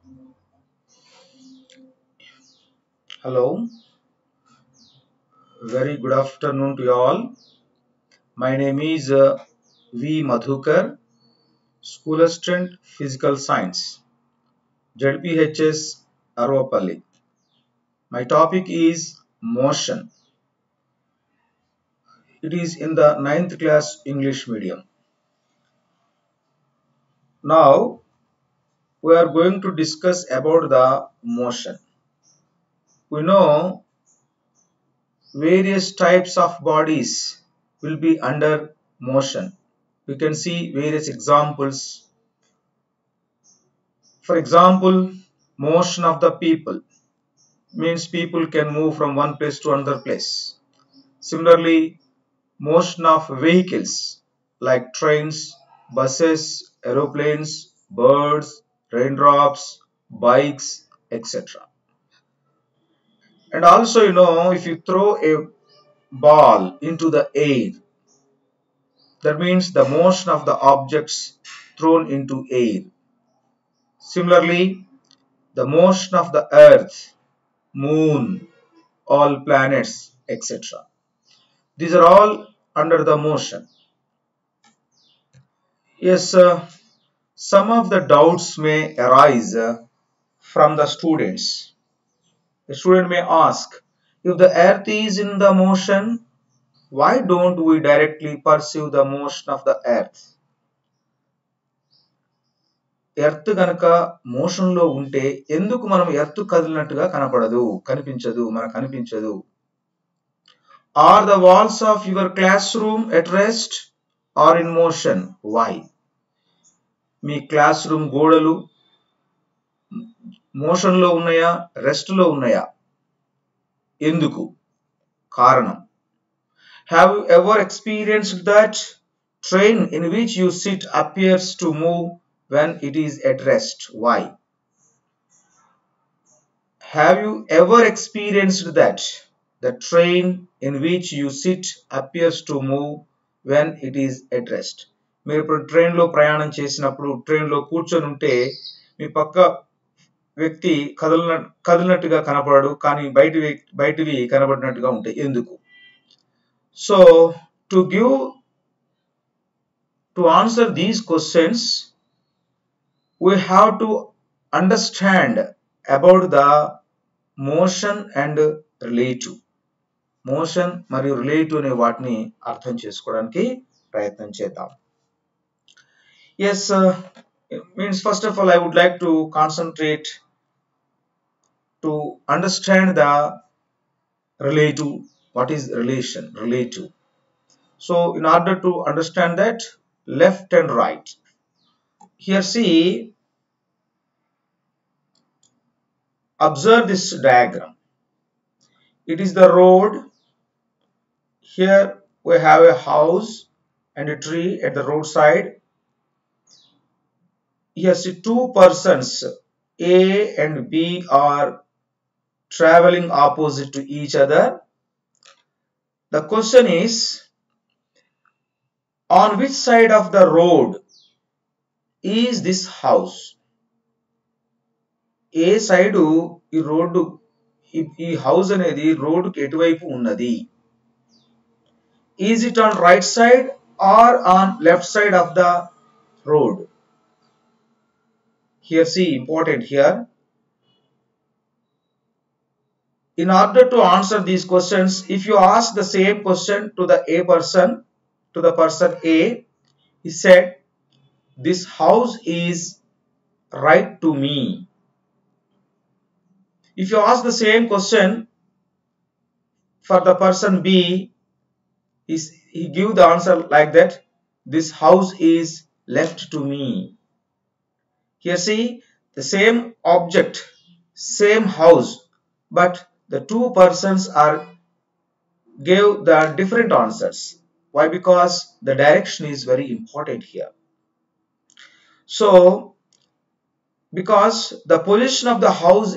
Hello, very good afternoon to you all. My name is V. Madhukar, School Assistant Physical Science, ZPHS Arvapalli. My topic is motion. It is in the ninth class English medium. Now we are going to discuss about the motion. We know various types of bodies will be under motion. We can see various examples. For example, motion of the people means people can move from one place to another place. Similarly, motion of vehicles like trains, buses, aeroplanes, birds, raindrops, bikes, etc. And also, if you throw a ball into the air, that means the motion of the objects thrown into air. Similarly, the motion of the earth, moon, all planets, etc. These are all under the motion. Yes, some of the doubts may arise from the students. The student may ask, if the earth is in the motion, why don't we directly perceive the motion of the earth? Earth గనక motion లో ఉంటే ఎందుకు మనం earth కదిలినట్టుగా కనిపించదు మనకు కనిపించదు. Are the walls of your classroom at rest or in motion? Why? మీ classroom గోడలు మోషన్ లో ఉన్నాయా, రెస్ట్ లో ఉన్నాయా? ఎందుకు? కారణం. Have you ever experienced that train in which you sit appears to move when it is at rest? Why? Have you ever experienced that the train in which you sit appears to move when it is at rest? మీరు ఇప్పుడు train లో ప్రయాణం చేసినప్పుడు train లో కూర్చొని ఉంటే మీ పక్క వ్యక్తి కదిలినట్టుగా కనపడడు, కానీ బయటివి కనబడినట్టుగా ఉంటాయి. ఎందుకు? So to answer these questions, we have to understand about the motion and relative. Motion మరియు రిలేటివ్ అనే వాటిని అర్థం చేసుకోవడానికి ప్రయత్నం చేద్దాం. Yes, means first of all I would like to concentrate to understand the relative. What is relative? So in order to understand that, left and right. Here see, observe this diagram. It is the road. Here we have a house and a tree at the roadside. Here see two persons, A and B, are traveling opposite to each other. The question is, on which side of the road is this house? ఏ side ఈ road ఈ house అనేది రోడ్డుకి ఎటువైపు ఉన్నది? Is it on right side or on left side of the road? Here see, important here. In order to answer these questions, if you ask the same question to the person A, he said, this house is right to me. If you ask the same question for the person B, he give the answer like that, this house is left to me. Here see, the same object, same house, but the two persons gave the different answers. Why? Because the direction is very important here. So because the position of the house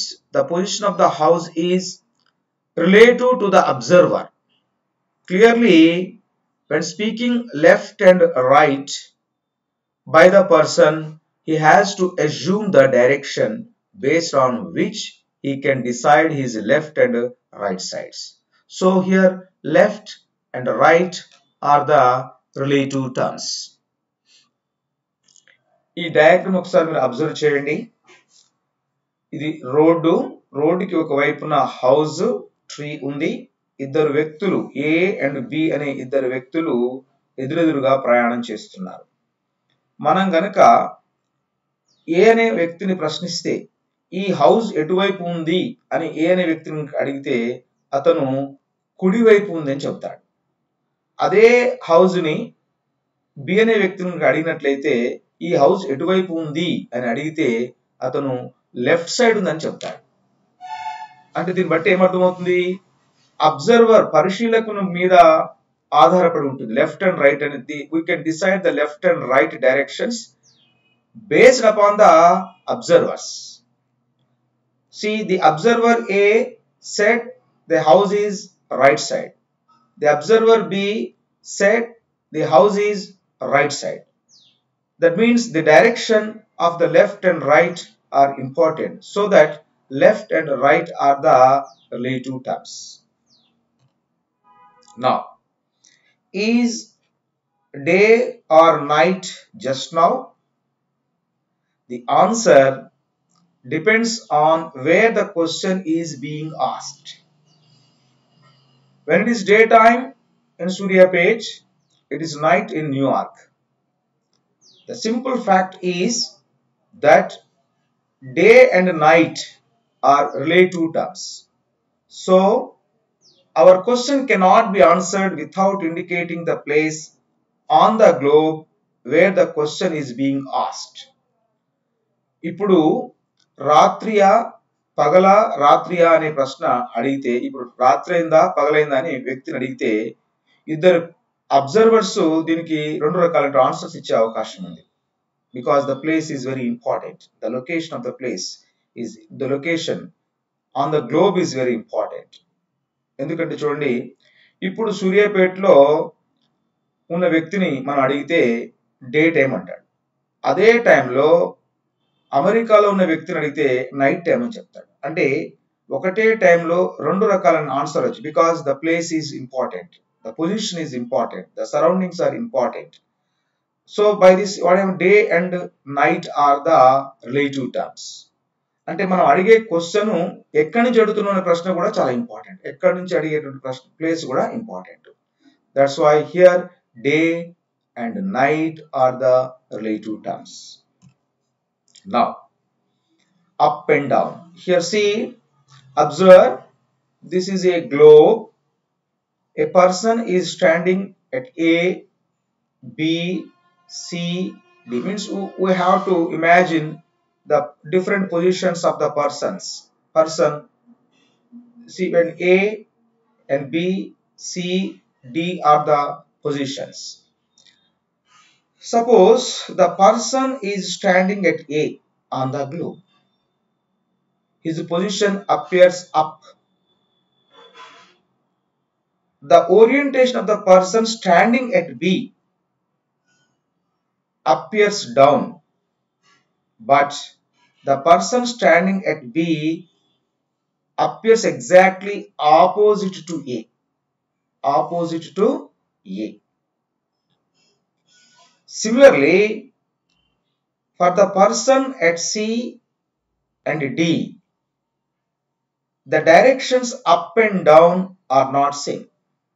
is relative to the observer. Clearly, when speaking left and right by the person, he has to assume the direction based on which he can decide his left and right sides. So here left and right are the relative terms. ఈ diagram ఒకసారి మీరు observe చేయండి. ఇది రోడ్డుకి ఒక వైపున house tree ఉంది. ఇద్దరు వ్యక్తులు ఏ అండ్ బి అనే ఇద్దరు వ్యక్తులు ఎదురెదురుగా ప్రయాణం చేస్తున్నారు. మనం గనక ఏ అనే వ్యక్తిని ప్రశ్నిస్తే ఈ హౌస్ ఎటువైపు ఉంది అని ఏ అనే వ్యక్తిని అడిగితే అతను కుడివైపు ఉంది అని చెప్తాడు. అదే హౌస్ ని బి అనే వ్యక్తిని అడిగినట్లయితే ఈ హౌస్ ఎటువైపు ఉంది అని అడిగితే అతను లెఫ్ట్ సైడ్ ఉందని చెప్తాడు. అంటే దీన్ని బట్టి ఏమర్థమవుతుంది, అబ్జర్వర్ పరిశీలకుని మీద ఆధారపడి ఉంటుంది. లెఫ్ట్ అండ్ రైట్ అనేది we can decide the left and right directions based upon the observers. See, the observer A said the house is right side. The observer B said the house is right side. That means the direction of the left and right are important, so that left and right are the relative terms. Now, is day or night just now? The answer depends on where the question is being asked. When it is daytime in Suryapet, it is night in New York. The simple fact is that day and night are relative terms. So, our question cannot be answered without indicating the place on the globe where the question is being asked. ఇప్పుడు రాత్రియా రాత్రియా అనే ప్రశ్న అడిగితే, ఇప్పుడు రాత్రి అయిందా పగలైందా అని వ్యక్తిని అడిగితే ఇద్దరు అబ్జర్వర్స్ దీనికి రెండు రకాల ఆన్సర్స్ ఇచ్చే అవకాశం ఉంది. Because the place is very important. The location of the place is the location on the globe is very important. ఎందుకంటే చూడండి, ఇప్పుడు సూర్యాపేటలో ఉన్న వ్యక్తిని మనం అడిగితే డే టైం అంటాడు. అదే టైంలో అమెరికాలో ఉన్న వ్యక్తిని అడిగితే నైట్ టైం అని చెప్తాడు. అంటే ఒకటే టైంలో రెండు రకాల ఆన్సర్ వచ్చు. Because the place is important, the position is important, the surroundings are important. So by this day and night are the relative terms. అంటే మనం అడిగే క్వశ్చన్ ఎక్కడి నుంచి అడుగుతున్న ప్రశ్న కూడా చాలా ఇంపార్టెంట్. ఎక్కడి నుంచి అడిగేటువంటి ప్రశ్న ప్లేస్ కూడా important. That's why here day and night are the relative terms. Now, up and down. Here see, observe, this is a globe. A person is standing at A, B, C, D. Means we have to imagine the different positions of the person. See, when A and B, C, D are the positions. Suppose the person is standing at A on the globe. His position appears up. The orientation of the person standing at B appears down, but the person standing at B appears exactly opposite to A. Opposite to A. Similarly, for the person at C and D, the directions up and down are not same.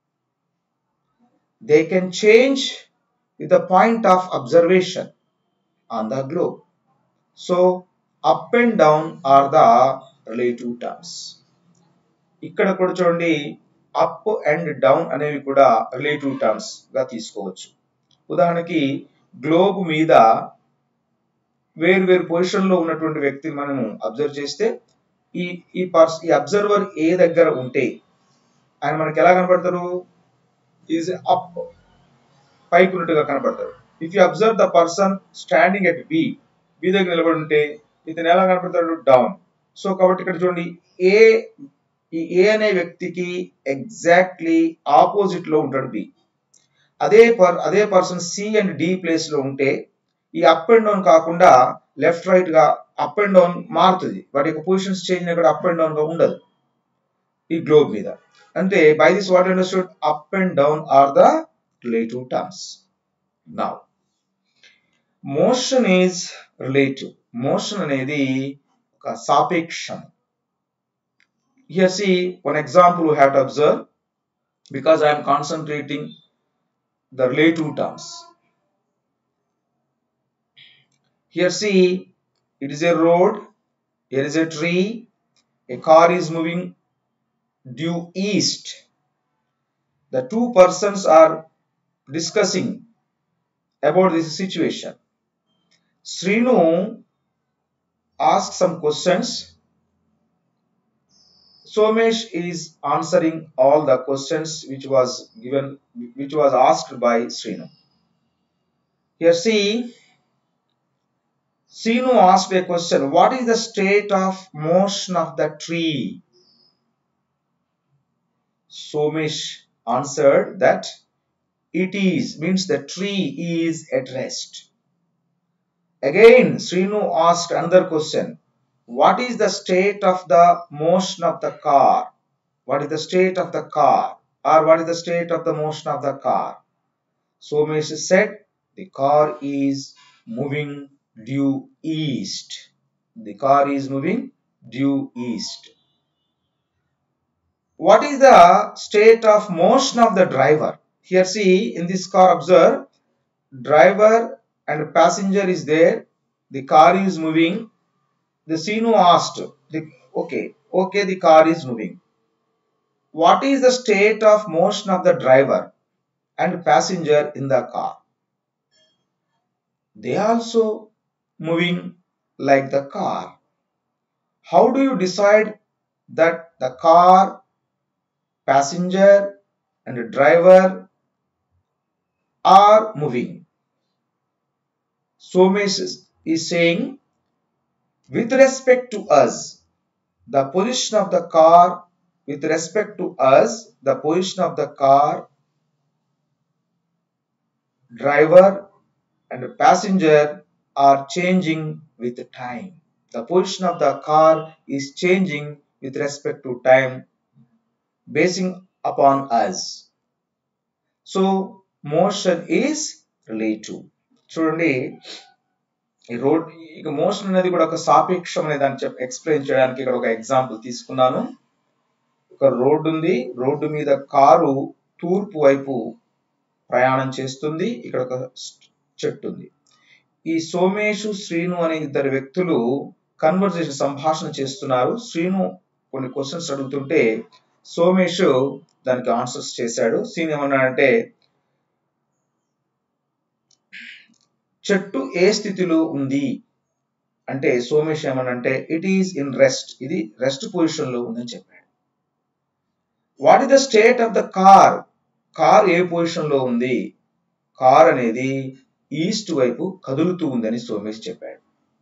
They can change with the point of observation on the globe. So, up and down are the relative terms. ఇక్కడ కూడా చూడండి, up and down అనేవి కూడా relative terms గా తీసుకోవచ్చు. ఉదాహరణకి globe మీద వేరు పొజిషన్ లో ఉన్నటువంటి వ్యక్తిని మనము అబ్జర్వ్ చేస్తే ఈ అబ్జర్వర్ ఏ దగ్గర ఉంటే ఆయన మనకి ఎలా కనపడతారు? ఈజ్ అప్, పైకి ఉన్నట్టుగా కనపడతారు. If you observe the person standing at B దగ్గర నిలబడి ఉంటే ఇతను ఎలా కనపడతాడు? డౌన్. సో కాబట్టి ఇక్కడ చూడండి, ఈ ఏ అనే వ్యక్తికి ఎగ్జాక్ట్లీ ఆపోజిట్ లో ఉంటాడు బి. అదే person C and D place లో ఉంటే ఈ అప్ అండ్ డౌన్ కాకుండా లెఫ్ట్ రైట్ గా అప్ అండ్ డౌన్ మారుతుంది, వాటి యొక్క పొజిషన్స్ చేంజ్ కూడా అప్ అండ్ డౌన్ గా ఉండదు ఈ గ్లోబ్ మీద. అంటే by this what understood, up and down are the relative terms. Now motion is relative. Motion అనేది ఒక సాపేక్షం. Here see one example we have to observe, because I am concentrating the relative terms. Here see, it is a road, here is a tree, a car is moving due east. The two persons are discussing about this situation. Srinu asked some questions. Somesh is answering all the questions which was asked by Srinu. Here see, Srinu asked a question, what is the state of motion of the tree? Somesh answered that it is, means the tree is at rest. Again Srinu asked another question, what is the state of the motion of the car? What is the state of the car, or what is the state of the motion of the car? Somesh said the car is moving due east. The car is moving due east. What is the state of motion of the driver? Here see, in this car observe, driver and passenger is there, the car is moving. The Srinu asked, okay, the car is moving. What is the state of motion of the driver and passenger in the car? They also moving like the car. How do you decide that the car, passenger and the driver are moving? Somesh is saying, with respect to us, the position of the car, with respect to us, the position of the car, driver and passenger are changing with time. The position of the car is changing with respect to time, basing upon us. So motion is relative. చూడండి, ఈ road ఇక motion అనేది కూడా ఒక సాపేక్షం అనే దాన్ని explain చేయడానికి ఇక్కడ ఒక ఎగ్జాంపుల్ తీసుకున్నాను. ఒక రోడ్డు ఉంది, రోడ్డు మీద కారు తూర్పు వైపు ప్రయాణం చేస్తుంది. ఇక్కడ ఒక చెట్టు ఉంది. ఈ సోమేషు శ్రీను అనే ఇద్దరు వ్యక్తులు కన్వర్జేషన్, సంభాషణ చేస్తున్నారు. శ్రీను కొన్ని క్వశ్చన్స్ అడుగుతుంటే సోమేషు దానికి ఆన్సర్స్ చేశాడు. శ్రీను ఏమన్నాడంటే, చెట్టు ఏ స్థితిలో ఉంది అంటే సోమేష్ ఏమనంటే, ఇట్ ఈస్ ఇన్ రెస్ట్, ఇది రెస్ట్ పొజిషన్ లో ఉందని చెప్పాడు. What is the state of the car, car ఏ పొజిషన్ లో ఉంది, కార్ అనేది ఈస్ట్ వైపు కదులుతూ ఉందని సోమేష్ చెప్పాడు.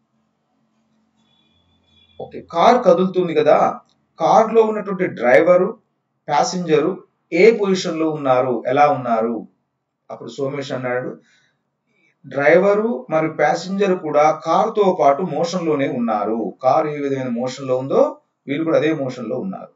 ఓకే, కార్ కదులుతుంది కదా, కార్ లో ఉన్నటువంటి డ్రైవరు, ప్యాసింజరు ఏ పొజిషన్ లో ఉన్నారు, ఎలా ఉన్నారు? అప్పుడు సోమేష్ అన్నాడు, డ్రైవరు మరియు ప్యాసింజర్ కూడా కార్ తో పాటు మోషన్ లోనే ఉన్నారు. కార్ ఏ విధమైన మోషన్ లో ఉందో వీళ్ళు కూడా అదే మోషన్ లో ఉన్నారు.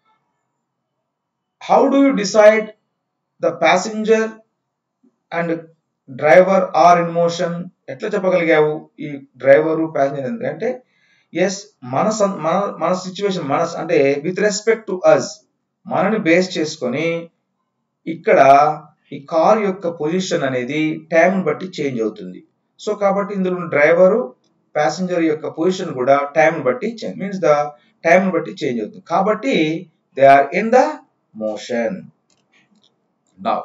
How do you decide the passenger and driver are in motion? ఎట్లా చెప్పగలిగావు ఈ డ్రైవరు ప్యాసింజర్ ఎందుకంటే, ఎస్, మన సిచ్యువేషన్, మన అంటే విత్ రెస్పెక్ట్ టు అస్, మనని బేస్ చేసుకొని ఇక్కడ ఈ కార్ యొక్క పొజిషన్ అనేది టైం బట్టి చేంజ్ అవుతుంది. సో కాబట్టి ఇందులో డ్రైవరు ప్యాసింజర్ యొక్క పొజిషన్ కూడా టైం బట్టి చేంజ్, మీన్స్ ద టైం బట్టి చేంజ్ అవుతుంది. కాబట్టి they are in the motion. Now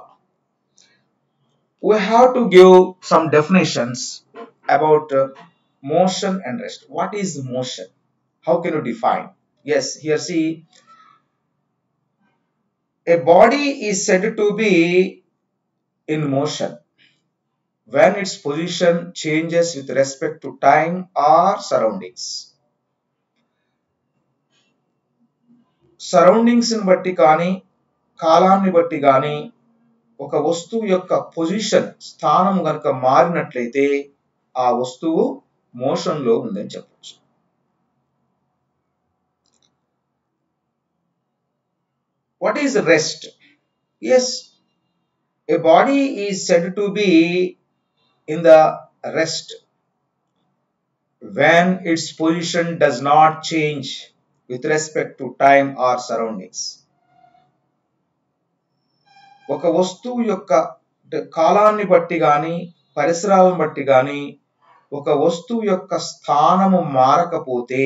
we have to give some definitions about motion and rest. What is motion? How can you define? Yes, here see, a body is said to be in motion when its position changes with respect to time or surroundings. Surroundings ni batti gaani, కాలాన్ని బట్టి గాని ఒక వస్తువు యొక్క position, స్థానం గనుక మారినట్లయితే ఆ వస్తువు మోషన్ లో ఉందని చెప్పొచ్చు. What is rest? Yes, a body is said to be in the rest when its position does not change with respect to time or surroundings. ఒక వస్తువు యొక్క కాలాన్ని బట్టి గాని పరిసరాలను బట్టి గాని ఒక వస్తువు యొక్క స్థానము మారకపోతే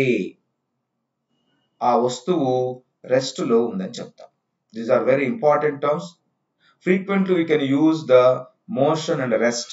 ఆ వస్తువు రెస్ట్ లో ఉందని చెప్తాం. These are very important terms. Frequently we can use the motion and rest.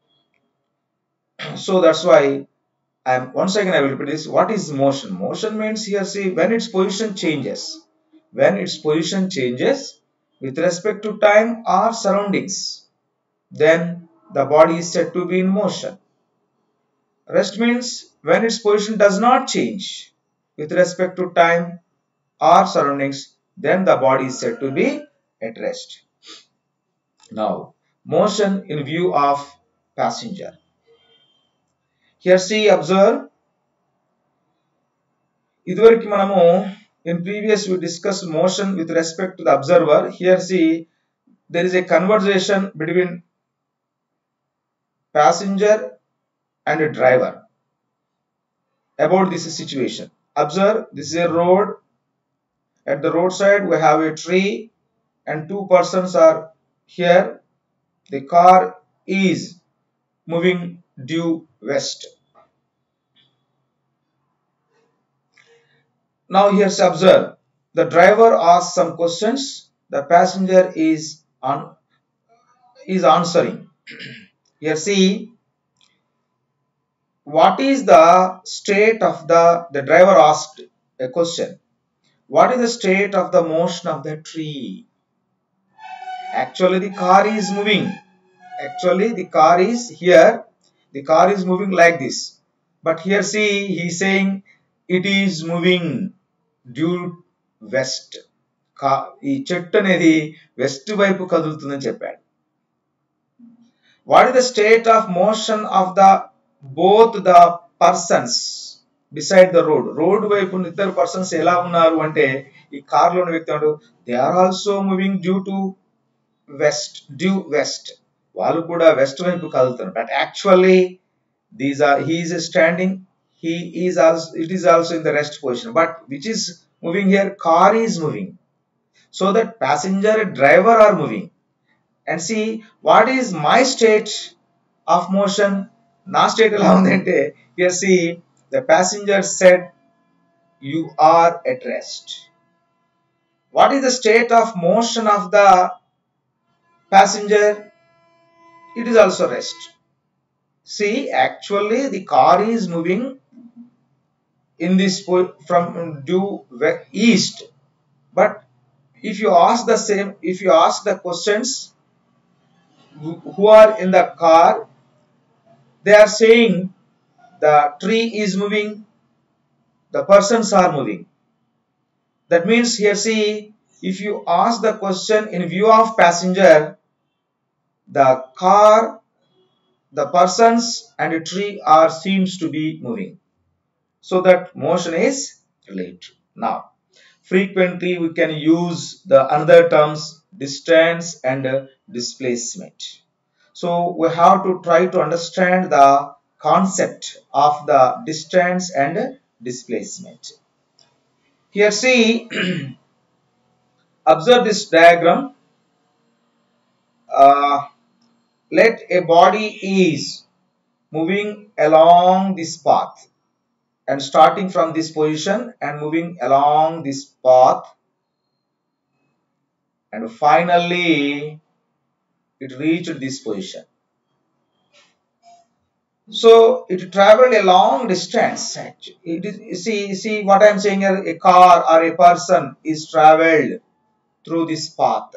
So that's why once again I will repeat this. What is motion? Motion means, here see, when its position changes. When its position changes with respect to time or surroundings, then the body is said to be in motion. Rest means when its position does not change with respect to time or surroundings, then the body is said to be at rest. Now, motion in view of passenger. Here see, observe. ఇదివరకు మనము in previous we discussed motion with respect to the observer. Here see, there is a conversation between passenger and a driver about this situation. Observe, this is a road. At the roadside we have a tree and two persons are here. The car is moving due west. Now here's observe. The driver asks some questions. The passenger is answering. Here see, what is the state of the driver asked a question. What is the state of the motion of the tree? Actually the car is moving. Actually the car is here. The car is moving like this. But here see, he is saying it is moving due west. ఈ చెట్టు అనేది west వైపు కదులుతుందని చెప్పాడు. What is the state of motion of both the persons beside the road? Road వైపు ఇద్దరు persons ఎలా ఉన్నారు అంటే, ఈ కార్ లోని వ్యక్తి అంటాడు they are also moving due to west, due west. వాళ్ళు కూడా వెస్ట్ వైపు కదులుతున్నారు. But actually he is standing, it is also in the rest position. But which is moving here? Car is moving. So that passenger and driver are moving. And see, what is my state of motion? Na state ela undante, here see, the passenger said you are at rest. What is the state of motion of the passenger? It is also rest. See, actually the car is moving in this from due east. But if you ask the questions who are in the car, they are saying the tree is moving, the persons are moving. That means here see, if you ask the question in view of passenger, the car, the persons and the tree seems to be moving. So that motion is related. Now, frequently we can use the another terms, distance and displacement. So we have to try to understand the concept of the distance and displacement. Here see, observe this diagram. Let a body is moving along this path and starting from this position and moving along this path, and finally it reached this position. So it traveled a long distance. It is, see what I am saying here, a car or a person is traveled through this path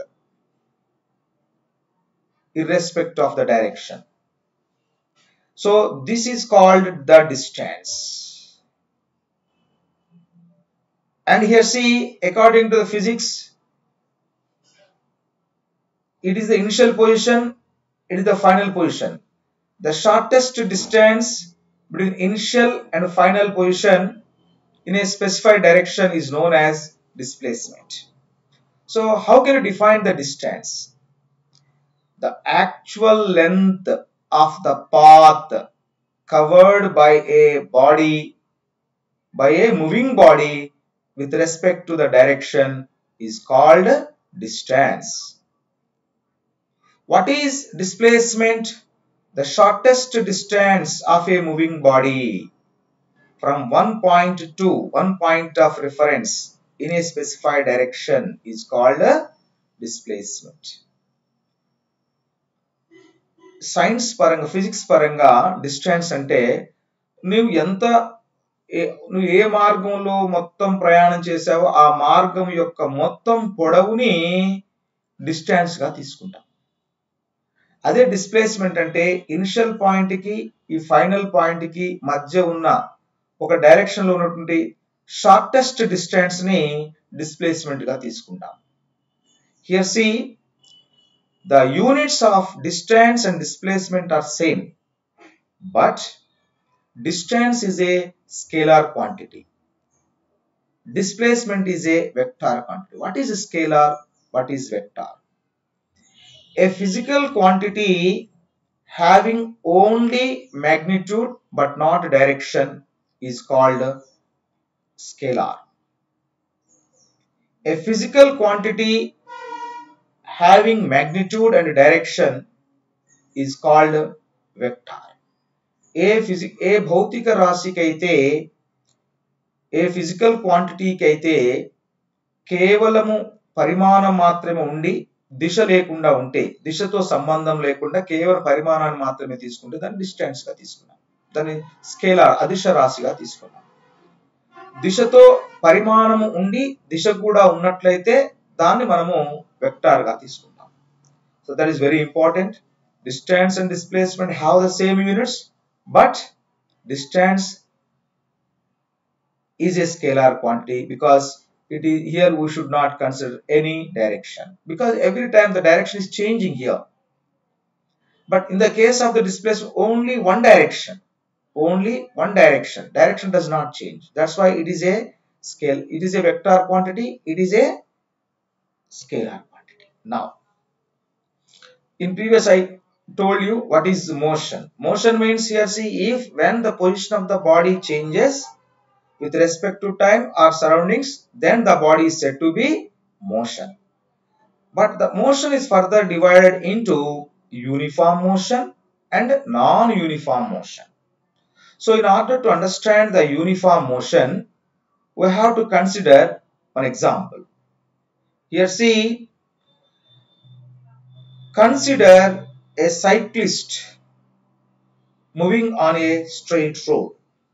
irrespective of the direction. So this is called the distance. And here see, according to the physics, it is the initial position, it is the final position. The shortest distance between initial and final position in a specified direction is known as displacement. So how can you define the distance? The actual length of the path covered by a moving body with respect to the direction is called distance. What is displacement? The shortest distance of a moving body from one point to one point of reference in a specified direction is called displacement. Science paranga, physics paranga distance ante నువ్వు ఏ మార్గంలో మొత్తం ప్రయాణం చేసావో ఆ మార్గం యొక్క మొత్తం పొడవుని distance గా తీసుకుంటాం. అదే డిస్ప్లేస్మెంట్ అంటే ఇనిషియల్ పాయింట్ కి ఈ ఫైనల్ పాయింట్ కి మధ్య ఉన్న ఒక డైరెక్షన్ లో ఉన్నటువంటి షార్టెస్ట్ డిస్టెన్స్ ని డిస్ప్లేస్మెంట్ గా తీసుకుంటాం. Here see the units of distance and displacement are same, but distance is a scalar quantity. Displacement is a vector quantity. What is a scalar? What is vector? A physical quantity having only magnitude but not direction is called scalar. A physical quantity having magnitude and direction is called vector. ఏ భౌతిక రాశికి అయితే ఏ physical క్వాంటిటీకి అయితే కేవలము పరిమాణం మాత్రమే ఉండి దిశ లేకుండా ఉంటే, దిశతో సంబంధం లేకుండా కేవలం పరిమాణాన్ని మాత్రమే తీసుకుంటే దాన్ని డిస్టెన్స్ గా తీసుకున్నాం. దాన్ని స్కేలార్ అదిశ రాశిగా తీసుకున్నాం. దిశతో పరిమాణము ఉండి దిశ కూడా ఉన్నట్లయితే దాన్ని మనము వెక్టార్ గా తీసుకుంటాం. So that is very important. Distance and displacement have the same units, but distance is a scalar quantity because it is here we should not consider any direction because every time the direction is changing here. But in the case of the displacement, only one direction. Only one direction. Direction does not change. That's why it is a scale. It is a vector quantity. It is a scalar quantity. Now, in previous I told you what is motion. Motion means here see if when the position of the body changes with respect to time or surroundings, then the body is said to be motion. But the motion is further divided into uniform motion and non-uniform motion. So in order to understand the uniform motion, we have to consider one example. Here see, consider a cyclist moving on a straight road.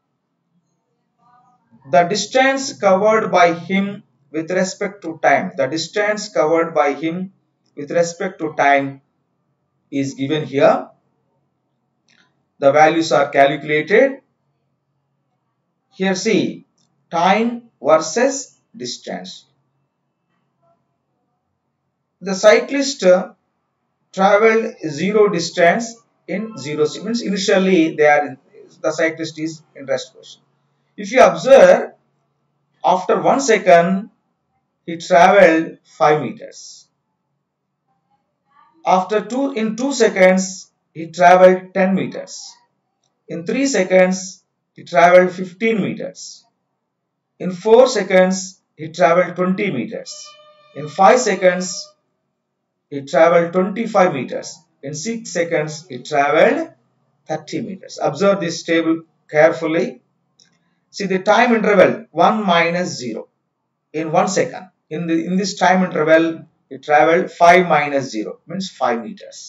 The distance covered by him with respect to time, the distance covered by him with respect to time is given here. The values are calculated. Here see, time versus distance. The cyclist traveled zero distance in 0 seconds. Initially the cyclist is in rest position. If you observe, after 1 second he traveled 5 meters. In 2 seconds he traveled 10 meters. In 3 seconds he traveled 15 meters. In 4 seconds he traveled 20 meters. In 5 seconds he traveled 25 meters. In 6 seconds he traveled 30 meters. Observe this table carefully. See the time interval 1 minus 0 in 1 second. In this time interval he traveled 5 minus 0 means 5 meters.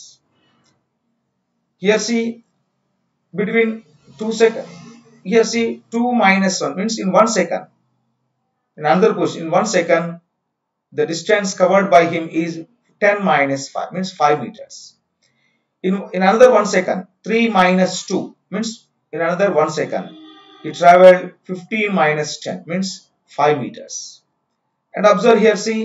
Here see between 2 seconds. Here see 2 minus 1 means in 1 second. In another position in 1 second the distance covered by him is 10 minus 5 means 5 meters. In another 1 second 3 minus 2 means in another 1 second he traveled 15 minus 10 means 5 meters. And observe here see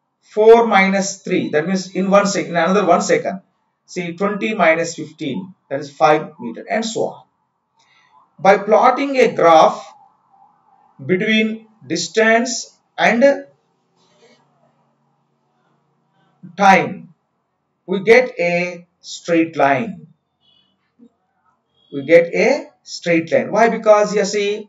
4 minus 3 that means in another 1 second see 20 minus 15 that is 5 meter, and so on. By plotting a graph between distance and time, we get a straight line. We get a straight line. Why? Because you see,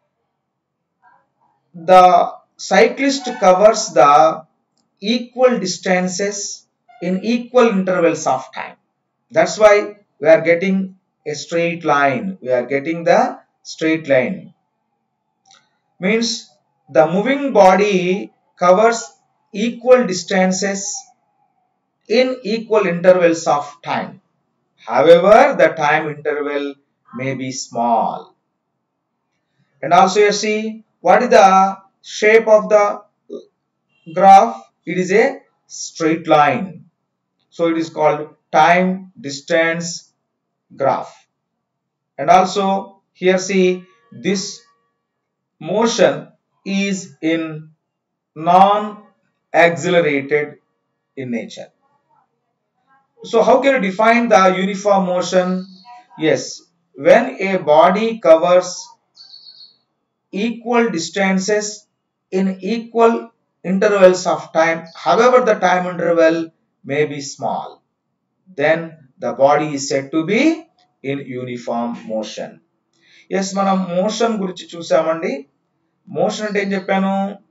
the cyclist covers the equal distances in equal intervals of time. That's why we are getting a straight line. We are getting the straight line. Means the moving body covers equal distances in equal intervals of time. However, the time interval may be small. And also you see, what is the shape of the graph? It is a straight line. So it is called time distance graph. And also here see, this motion is in non-accelerated in nature. So how can you define the uniform motion? Yes, when a body covers equal distances in equal intervals of time, however the time interval may be small, then the body is said to be in uniform motion. Yes, మనం motion గురించి చూసామండి. Motion అంటే ఏం చెప్పాను?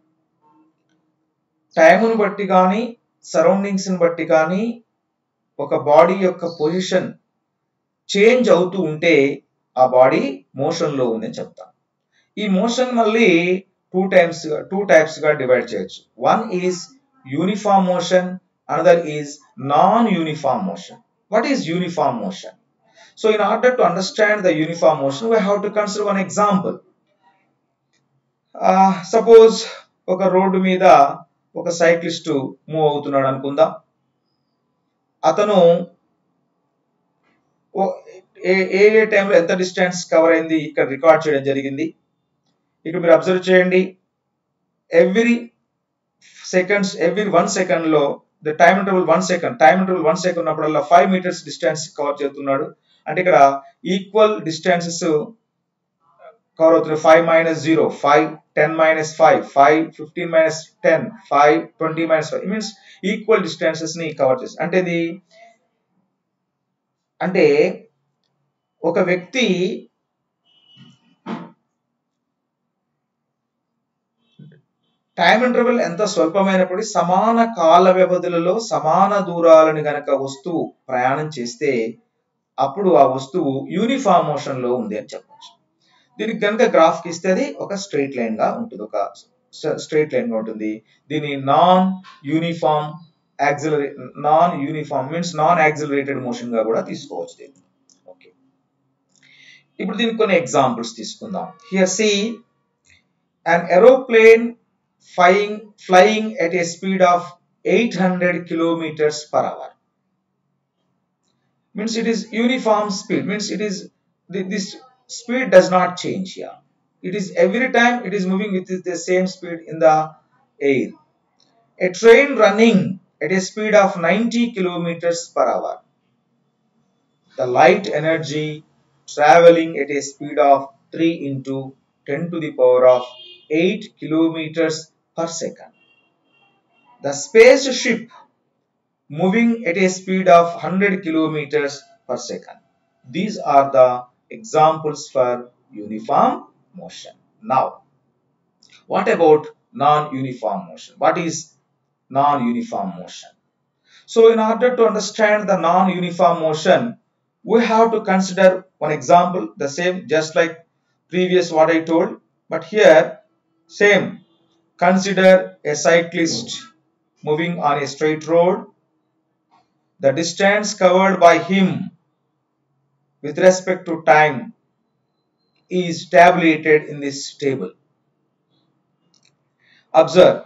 టైమును బట్టి కానీ surroundings ని బట్టి కానీ ఒక బాడీ యొక్క పొజిషన్ చేంజ్ అవుతూ ఉంటే ఆ బాడీ మోషన్ లో ఉందని చెప్తాం. ఈ మోషన్ మళ్ళీ టూ టైప్స్ గా డివైడ్ చేయొచ్చు. One is uniform motion, another is non uniform motion. What is uniform motion? So in order to understand the uniform motion, we have to consider one example. Suppose ఒక రోడ్డు మీద ఒక cyclist move అవుతున్నాడు అనుకుందాం. అతను ఏ టైంలో ఎంత డిస్టెన్స్ కవర్ అయింది ఇక్కడ రికార్డ్ చేయడం జరిగింది. ఇక్కడ మీరు అబ్జర్వ్ చేయండి, ఎవ్రీ 1 సెకండ్ లో ద టైమ్ ఇంటర్వల్ 1 సెకండ్ ఉన్నప్పుడల్లా 5 మీటర్స్ డిస్టెన్స్ కవర్ చేస్తున్నాడు. అంటే ఇక్కడ ఈక్వల్ డిస్టెన్సెస్ కవర్ అవుతున్నాయి. 5 minus 0, 5, 10 minus 5, 5, 15 minus 10, 5, 20 minus 5. It means equal distances ని కవర్ చేసి, అంటే ఒక వ్యక్తి టైం ఇంటర్వెల్ ఎంత స్వల్పమైనప్పుడు సమాన కాల వ్యవధులలో సమాన దూరాలను గనక వస్తువు ప్రయాణం చేస్తే అప్పుడు ఆ వస్తువు యూనిఫామ్ మోషన్ లో ఉంది అని చెప్పవచ్చు. దీనికి గనక గ్రాఫ్ కి ఇస్తే అది ఒక స్ట్రైట్ లైన్ గా ఉంటుంది. దీన్ని non uniform means non accelerated motion గా కూడా తీసుకోవచ్చు దీన్ని. ఓకే, ఇప్పుడు దీనికి కొన్ని ఎగ్జాంపుల్స్ తీసుకుందాం. Here see an aeroplane flying at a speed of 800 kilometers per hour. Means it is uniform speed, means it is this speed does not change here. It is every time it is moving with the same speed in the air. A train running at a speed of 90 kilometers per hour. The light energy traveling at a speed of 3 into 10 to the power of 8 kilometers per second. The spaceship moving at a speed of 100 kilometers per second. These are the examples for uniform motion. Now, what about non-uniform motion? What is non-uniform motion? So in order to understand the non-uniform motion, we have to consider one example, the same just like previous what I told, but here same. Consider a cyclist moving on a straight road. The distance covered by him with respect to time is tabulated in this table. Observe,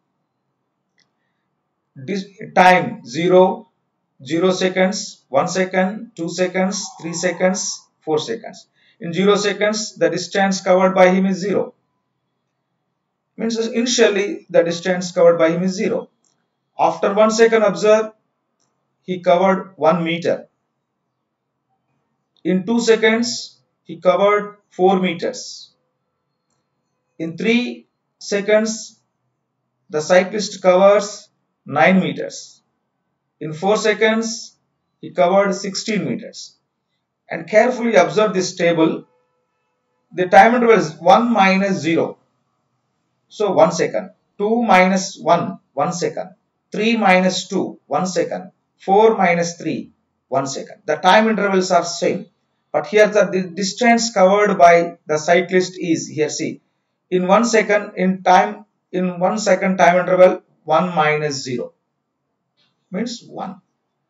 this time 0 seconds, 1 second, 2 seconds, 3 seconds, 4 seconds. In 0 seconds the distance covered by him is 0. Means initially the distance covered by him is 0. After 1 second, observe, he covered 1 meter. In 2 seconds, he covered 4 meters. In 3 seconds, the cyclist covers 9 meters. In 4 seconds, he covered 16 meters. And carefully observe this table. The time interval is 1 minus 0. So 1 second. 2 minus 1, 1 second. 3 minus 2, 1 second. 4 minus 3, 1 second. The time intervals are same. But here the distance covered by the cyclist is, here see, in 1 second in 1 second time interval 1 minus 0 means 1.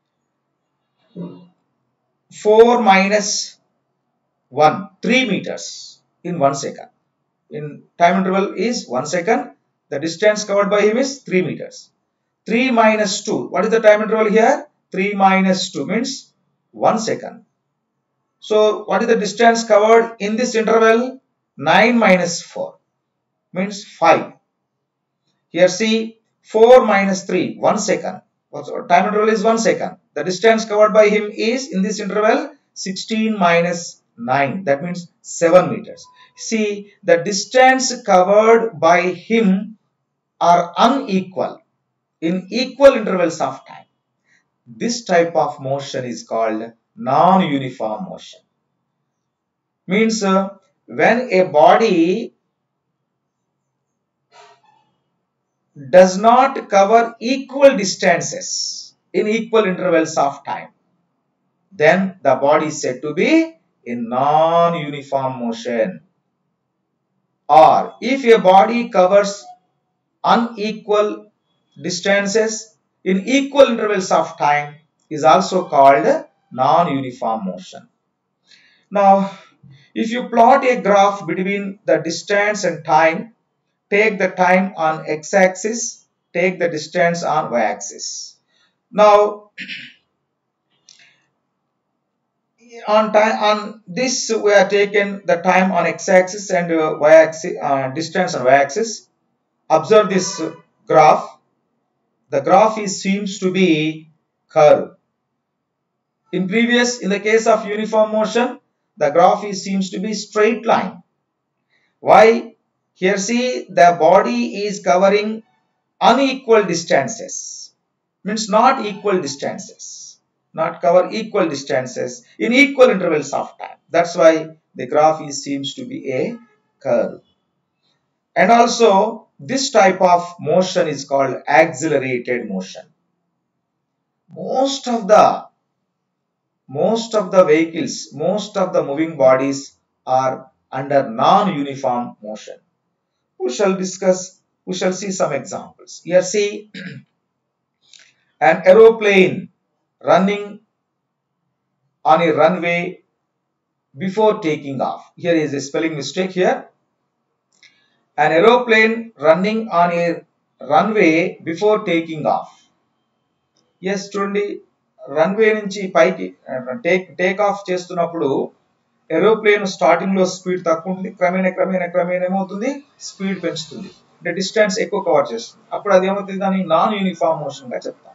4 minus 1, 3 meters in 1 second. In time interval is 1 second. The distance covered by him is 3 meters. 3 minus 2. What is the time interval here? 3 minus 2 means 1 second. So what is the distance covered in this interval? 9 minus 4 means 5. Here see 4 minus 3, 1 second. Time interval is 1 second. The distance covered by him is in this interval 16 minus 9. That means 7 meters. See, the distance covered by him are unequal in equal intervals of time. This type of motion is called non-uniform motion. Means when a body does not cover equal distances in equal intervals of time, then the body is said to be in non-uniform motion. Or if a body covers unequal distances in equal intervals of time is also called non-uniform motion. Now, if you plot a graph between the distance and time, take the time on x-axis, take the distance on y-axis. Now, on this we have taken the time on x-axis and y-axis, distance on y-axis. Observe this graph. The graph seems to be curved. In the case of uniform motion, the graph seems to be straight line. Why? Here see, the body is covering unequal distances. Means not equal distances. Not cover equal distances in equal intervals of time. That's why the graph seems to be a curve. And also, this type of motion is called accelerated motion. Most of the vehicles, most of the moving bodies are under non-uniform motion. We shall see some examples. Here see an aeroplane running on a runway before taking off. Here is a spelling mistake here. An aeroplane running on a runway before taking off. Yes, చూడండి, runway నుంచి పైకి take off చేస్తున్నప్పుడు aeroplane starting లో speed తక్కువ ఉంటుంది, క్రమేణా ఏమవుతుంది, speed పెంచుతుంది, అంటే డిస్టెన్స్ ఎక్కువ కవర్ చేస్తుంది. అప్పుడు అది ఏమవుతుంది, దాన్ని నాన్ యూనిఫామ్ మోషన్ గా చెప్తాం.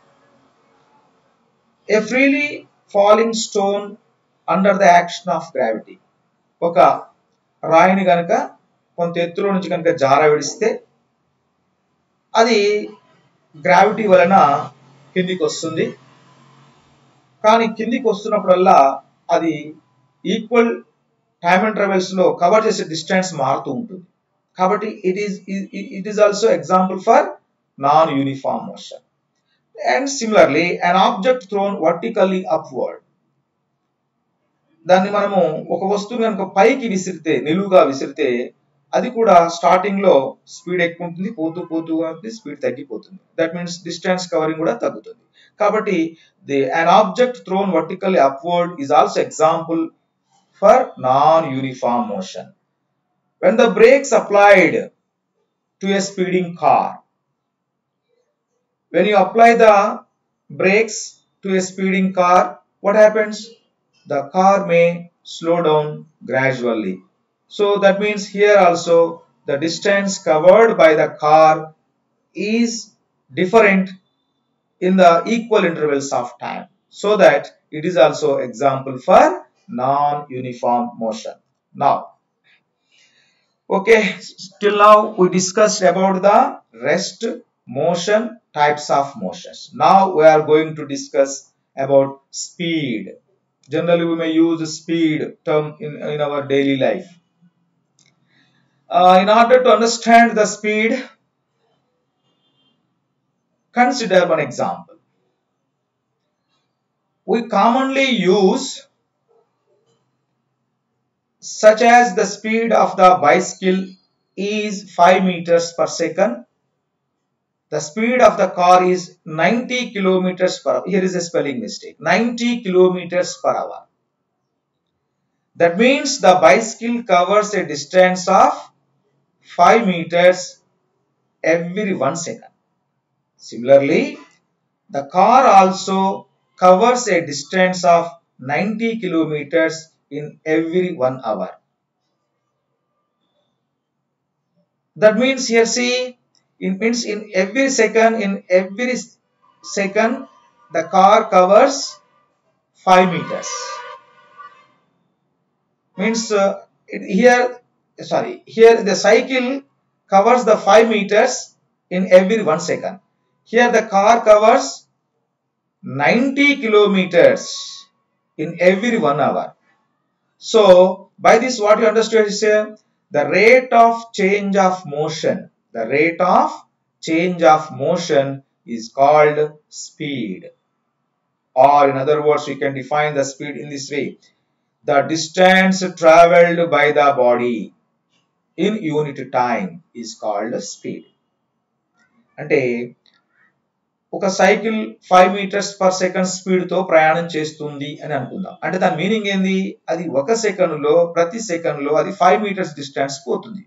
A freely falling stone under the action of gravity. ఒక రాయిని గనక కొంత ఎత్తులో నుంచి కనుక జార విడిస్తే అది గ్రావిటీ వలన కిందికి వస్తుంది. కానీ కిందికి వస్తున్నప్పుడల్లా అది ఈక్వల్ టైమ్ ఇంటర్వెల్స్ లో కవర్ చేసే డిస్టెన్స్ మారుతూ ఉంటుంది. కాబట్టి it is also example for non uniform motion. And similarly an object thrown vertically upward. దాన్ని మనము ఒక వస్తువు కనుక పైకి విసిరితే, నిలువుగా విసిరితే, అది కూడా స్టార్టింగ్ లో స్పీడ్ ఎక్కువ ఉంటుంది, పోతూ స్పీడ్ తగ్గిపోతుంది. దట్ మీన్స్ డిస్టెన్స్ కవరింగ్ కూడా తగ్గుతుంది. కాబట్టి an object thrown vertically upward is also example for non-uniform motion. When the brakes applied to a speeding car, when you apply the brakes to a speeding car, what happens? The car may slow down gradually. So that means here also the distance covered by the car is different in the equal intervals of time. So that it is also example for non-uniform motion. Now, okay, till now we discussed about the rest motion, types of motions. Now we are going to discuss about speed. Generally, we may use speed term in our daily life. In order to understand the speed, consider one example. We commonly use such as the speed of the bicycle is 5 meters per second. The speed of the car is 90 kilometers per hour. Here is a spelling mistake. 90 kilometers per hour. That means the bicycle covers a distance of 5 meters every 1 second. Similarly, the car also covers a distance of 90 kilometers in every 1 hour. That means here see, in every second the car covers 5 meters. Means here the cycle covers the 5 meters in every 1 second. Here the car covers 90 kilometers in every 1 hour. So by this what you understand is the rate of change of motion. The rate of change of motion is called speed. Or in other words, we can define the speed in this way. The distance traveled by the body in unit time is called speed. అంటే ఒక cycle 5 metres per second speed తో ప్రయాణం చేస్తుంది అని అనుకుందాం. అంటే దాని meaning ఏంది? అది ఒక సెకండ్ లో ప్రతి సెకండ్ లో అది 5 మీటర్స్ డిస్టెన్స్ పోతుంది.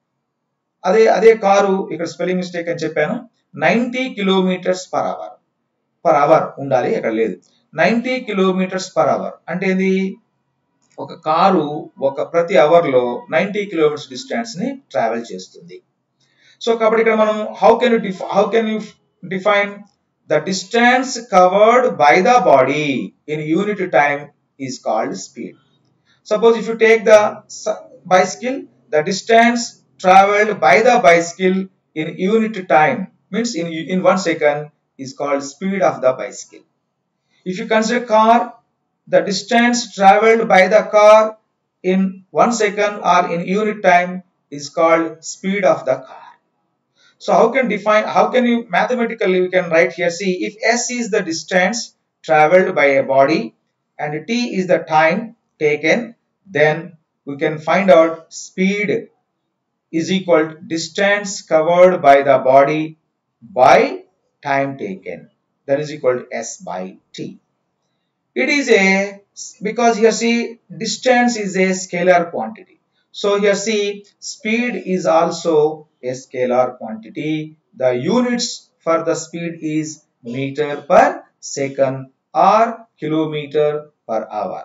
అదే కారు ఇక్కడ స్పెల్లింగ్ మిస్టేక్ అని చెప్పాను. 90 కిలోమీటర్స్ పర్ అవర్ ఉండాలి, ఇక్కడ లేదు. 90 కిలోమీటర్స్ పర్ అవర్ అంటే ఏంది? ఒక కారు ప్రతి అవర్ లో 90 కిలోమీటర్స్ డిస్టెన్స్ ని ట్రావెల్ చేస్తుంది. సో కాబట్టి ఇక్కడ మనం how can you define the distance covered by the body in unit time is called speed. Suppose if you take the bicycle, the distance traveled by the bicycle in unit time means in 1 second is called speed of the bicycle. If you consider car, the distance traveled by the car in 1 second or in unit time is called speed of the car. So how can you mathematically we can write here, see, if s is the distance traveled by a body and t is the time taken, then we can find out speed is equal to distance covered by the body by time taken, that is equal to s by t. It is because here see distance is a scalar quantity. So here see speed is also a scalar quantity. The units for the speed is meter per second or kilometer per hour.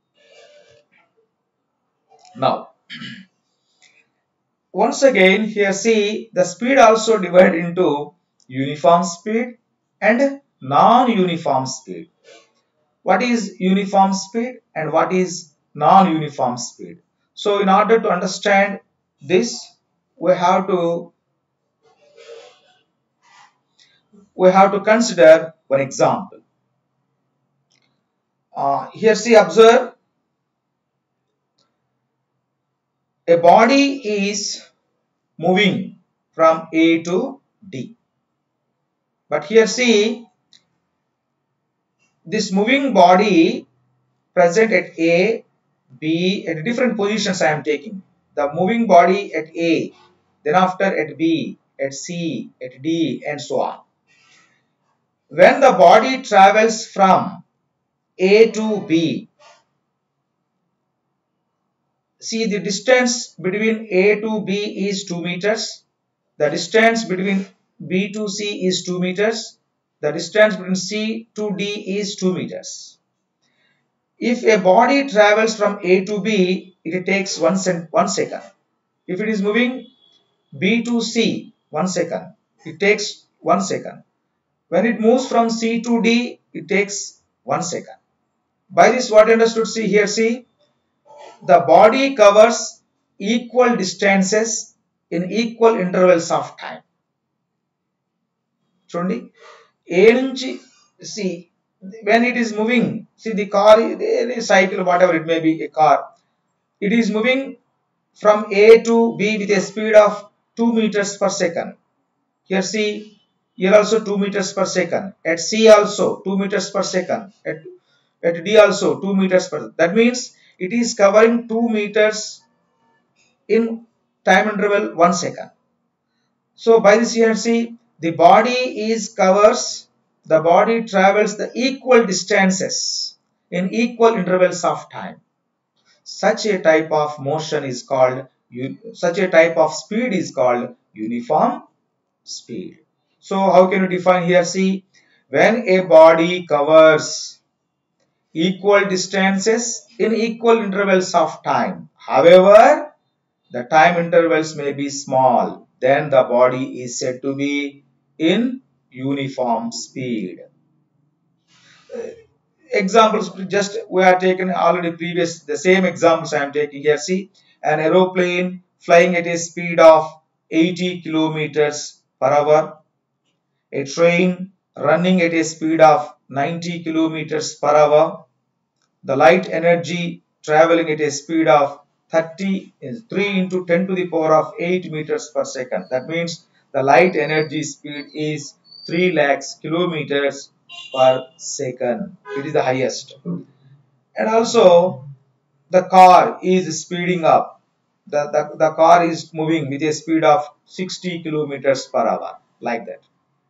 Now once again here see the speed also divided into uniform speed and non-uniform speed. What is uniform speed and what is non-uniform speed? So in order to understand this, we have to consider one example. Here see, observe, a body is moving from A to D, but here see this moving body present at A, B, at different positions I am taking. The moving body at A, then after at B, at C, at D, and so on. When the body travels from A to B, see the distance between A to B is 2 meters. The distance between B to C is 2 meters. The distance between C to D is 2 meters. If a body travels from A to B, it takes 1 second. If it is moving B to C, 1 second, it takes 1 second. When it moves from C to D, it takes 1 second. By this what understood? See here, see, the body covers equal distances in equal intervals of time. చూడండి A నుంచి see, when it is moving, see the car, any cycle, whatever it may be, a car, it is moving from A to B with a speed of 2 meters per second. Here see, here also 2 meters per second. At C also 2 meters per second. At D also 2 meters per second. That means it is covering 2 meters in time interval 1 second. So by this here see, the body travels the equal distances in equal intervals of time. Such a type of motion is called, such a type of speed is called uniform speed. So how can you define here? See, when a body covers equal distances in equal intervals of time, however, the time intervals may be small, then the body is said to be in uniform speed. Examples, just we are taken already previous, the same examples I am taking here. See, an aeroplane flying at a speed of 80 kilometers per hour, a train running at a speed of 90 kilometers per hour, the light energy traveling at a speed of 30 is 3 into 10 to the power of 8 meters per second. That means the light energy speed is 3 lakhs kilometers per second. It is the highest. And also the car is speeding up. The car is moving with a speed of 60 kilometers per hour, like that.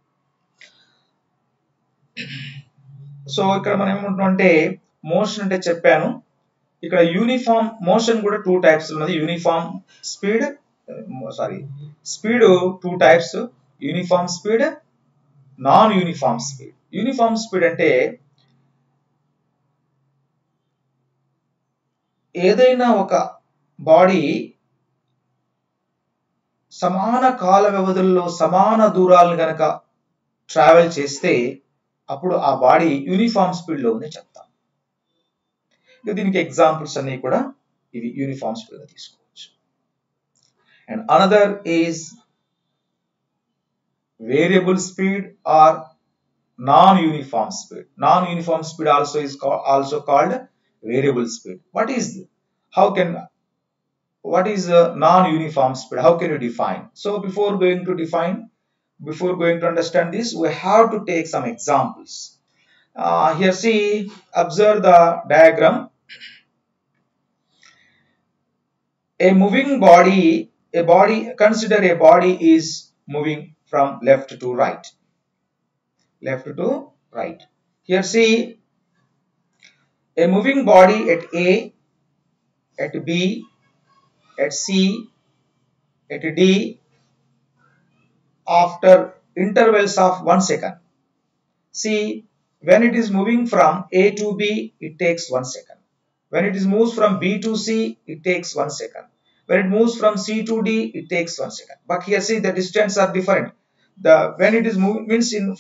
So ఇక్కడ మనం ఏమంటున్నామంటే motion అంటే చెప్పాను, ఇక్కడ uniform motion కూడా 2 types ఉన్నది. Uniform speed, speed 2 types, uniform speed, non uniform speed. Uniform speed అంటే ఏదైనా ఒక బాడీ సమాన కాల వ్యవధుల్లో సమాన దూరాలను గనక ట్రావెల్ చేస్తే అప్పుడు ఆ బాడీ యూనిఫామ్ స్పీడ్ లో ఉందని చెప్తాం. దీనికి ఎగ్జాంపుల్స్ అన్ని కూడా ఇవి యూనిఫామ్ స్పీడ్ గా తీసుకోవచ్చు. And another is variable speed or non uniform speed. Non uniform speed also called variable speed. What is non-uniform speed? How can you define? So before going to understand this, we have to take some examples. Here see, observe the diagram. Consider a body is moving from left to right. Here see, a moving body at A, at B, at C, at D, after intervals of 1 second. See, when it is moving from A to B, it takes 1 second. When it is moves from B to C, it takes 1 second. When it moves from C to D, it takes 1 second. But here see, the distance are different. When it is moving means in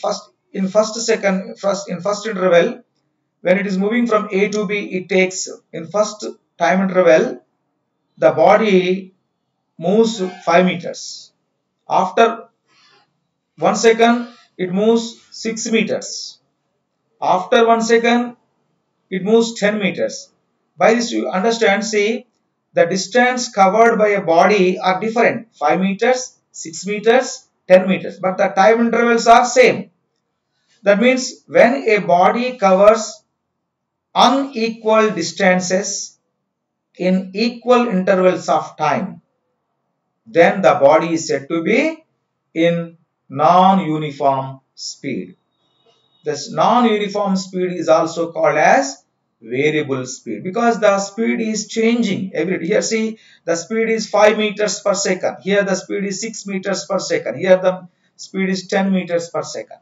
first interval, when it is moving from A to B, it takes, in first time interval, the body moves 5 meters. After 1 second, it moves 6 meters. After 1 second, it moves 10 meters. By this you understand, see, the distance covered by a body are different. 5 meters, 6 meters, 10 meters. But the time intervals are same. That means when a body covers unequal distances in equal intervals of time, then the body is said to be in non-uniform speed. This non-uniform speed is also called as variable speed, because the speed is changing every day. Here see, the speed is 5 meters per second. Here the speed is 6 meters per second. Here the speed is 10 meters per second.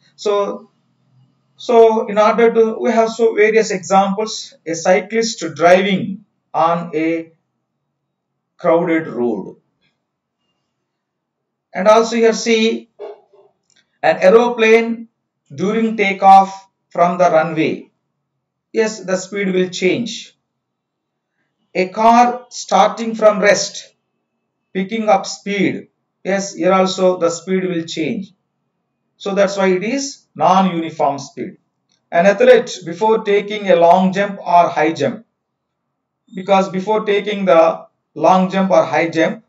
So in order to, we have so various examples. A cyclist driving on a crowded road. And also here see, an aeroplane during takeoff from the runway. yes, the speed will change. A car starting from rest, picking up speed, yes, here also the speed will change. So that's why it is non-uniform speed. An athlete before taking a long jump or high jump, because before taking the long jump or high jump,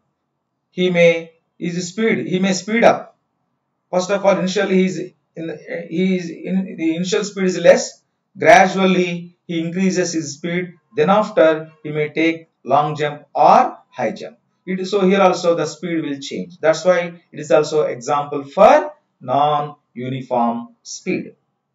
he may speed up. First of all, initially the initial speed is less. Gradually he increases his speed. Then after he may take long jump or high jump. So here also the speed will change. That's why it is also example for non-uniform speed.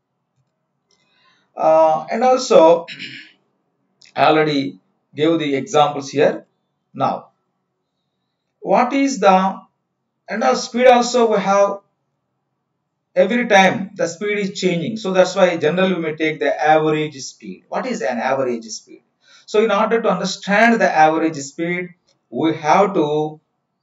And also I already gave the examples here. Now, what is the and our speed also we have every time the speed is changing. So that's why generally we may take the average speed. What is an average speed? So in order to understand the average speed, we have to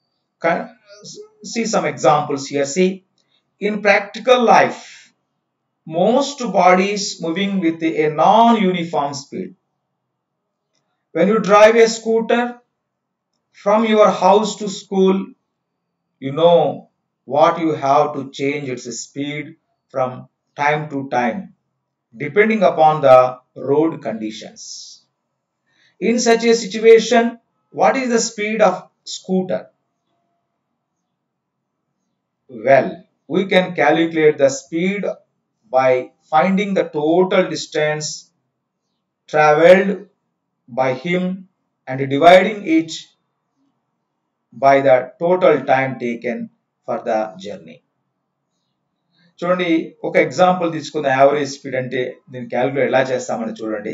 see some examples here. See, in practical life, most bodies moving with a non-uniform speed. When you drive a scooter from your house to school, you know what you have to change its speed from time to time depending upon the road conditions. In such a situation, what is the speed of scooter? Well, we can calculate the speed by finding the total distance traveled by him and dividing it by the total time taken for the journey. చూడండి ఒక example తీసుకున్న average speed అంటే దీన్ని calculate ఎలా చేస్తామని చూడండి.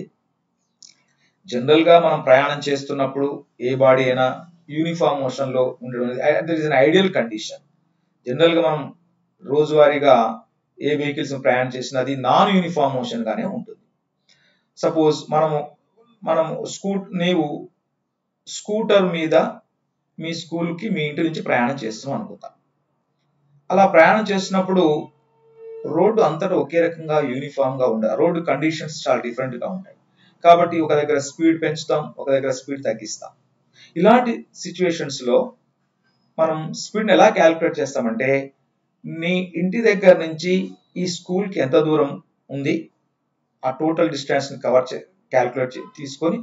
General గా మనం ప్రయాణం చేస్తున్నప్పుడు ఏ బాడీ అయినా యూనిఫామ్ మోషన్ లో ఉండడం that is an ideal condition. General గా మనం రోజువారీగా ఏ వెహికల్స్ ప్రయాణం చేసినా అది నాన్ యూనిఫామ్ మోషన్ గానే ఉంటుంది. సపోజ్ మనము నీవు స్కూటర్ మీద మీ స్కూల్ కి మీ ఇంటి నుంచి ప్రయాణం చేస్తున్నాం అనుకుంటా. అలా ప్రయాణం చేసినప్పుడు రోడ్డు అంతటా ఒకే రకంగా యూనిఫామ్ గా ఉండాలి. రోడ్డు కండిషన్స్ చాలా డిఫరెంట్ గా ఉంటాయి. కాబట్టి ఒక దగ్గర స్పీడ్ పెంచుతాం, ఒక దగ్గర స్పీడ్ తగ్గిస్తాం. ఇలాంటి సిచ్యువేషన్స్ లో మనం స్పీడ్ ఎలా క్యాలిక్యులేట్ చేస్తామంటే నీ ఇంటి దగ్గర నుంచి ఈ స్కూల్ కి ఎంత దూరం ఉంది ఆ టోటల్ డిస్టెన్స్ ని క్యాలిక్యులేట్ తీసుకొని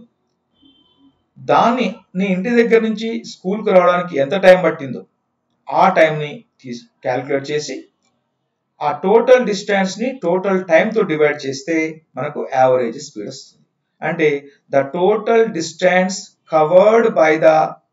దాన్ని నీ ఇంటి దగ్గర నుంచి స్కూల్ కు రావడానికి ఎంత టైం పట్టిందో ఆ టైం ని క్యాలిక్యులేట్ చేసి ఆ టోటల్ డిస్టెన్స్ ని టోటల్ టైం తో డివైడ్ చేస్తే మనకు యావరేజ్ స్పీడ్ వస్తుంది. అంటే the total distance covered by the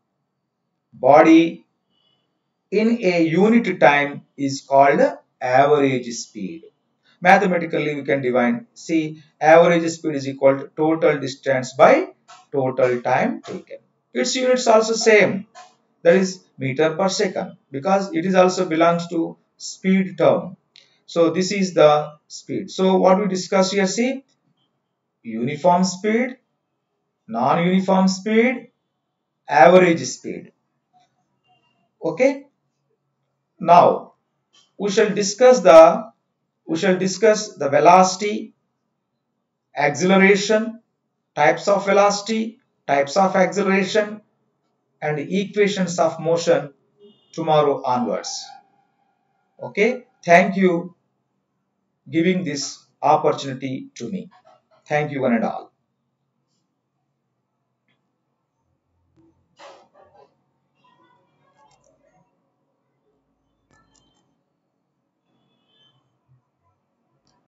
body in a unit time is called average speed. Mathematically we can define, see, average speed is equal to total distance by total time taken. Its units also same, that is meter per second, because it is also belongs to speed term. So this is the speed. So what we discuss here, see, uniform speed, non-uniform speed, average speed. Okay, now we shall discuss the velocity, acceleration, types of velocity, types of acceleration, and equations of motion tomorrow onwards. Okay, thank you giving this opportunity to me. Thank you one and all.